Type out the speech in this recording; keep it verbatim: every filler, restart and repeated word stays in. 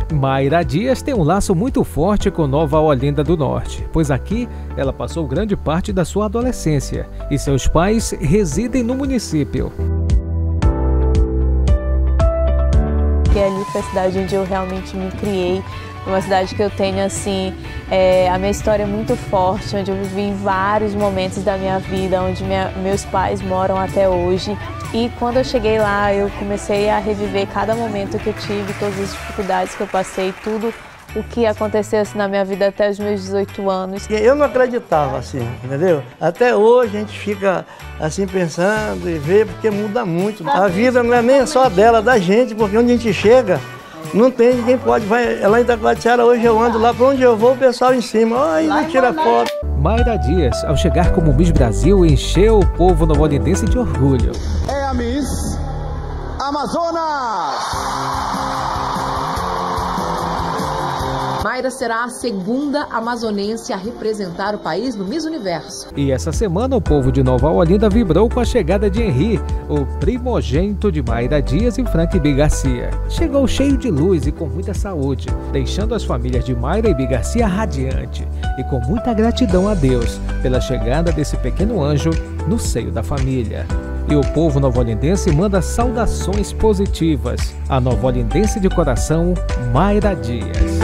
Mayra Dias tem um laço muito forte com Nova Olinda do Norte, pois aqui ela passou grande parte da sua adolescência e seus pais residem no município. Que ali foi a cidade onde eu realmente me criei, uma cidade que eu tenho assim, é, a minha história é muito forte, onde eu vivi vários momentos da minha vida, onde minha, meus pais moram até hoje. E quando eu cheguei lá, eu comecei a reviver cada momento que eu tive, todas as dificuldades que eu passei, tudo o que aconteceu assim, na minha vida até os meus dezoito anos. Eu não acreditava assim, entendeu? Até hoje a gente fica assim pensando e vê, porque muda muito. A vida não é nem só dela, da gente, porque onde a gente chega, não tem ninguém pode. Vai, lá em Itacoatiara hoje eu ando lá, para onde eu vou o pessoal em cima, aí me tira foto. Mayra Dias, ao chegar como Miss Brasil, encheu o povo novolindense de orgulho. É a Miss Amazonas! Mayra será a segunda amazonense a representar o país no Miss Universo. E essa semana o povo de Nova Olinda vibrou com a chegada de Henri, o primogênito de Mayra Dias e Frank B. Garcia. Chegou cheio de luz e com muita saúde, deixando as famílias de Mayra e B. Garcia radiante e com muita gratidão a Deus pela chegada desse pequeno anjo no seio da família. E o povo novolindense manda saudações positivas à novolindense de coração, Mayra Dias.